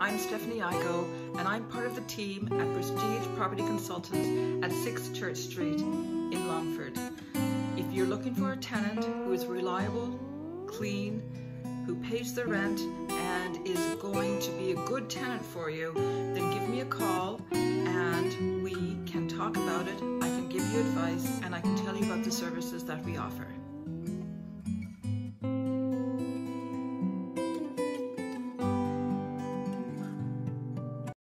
I'm Stephanie Igo, and I'm part of the team at Prestige Property Consultants at 6 Church Street in Longford. If you're looking for a tenant who is reliable, clean, who pays the rent and is going to be a good tenant for you, then give me a call and we can talk about it. I can give you advice and I can tell you about the services that we offer.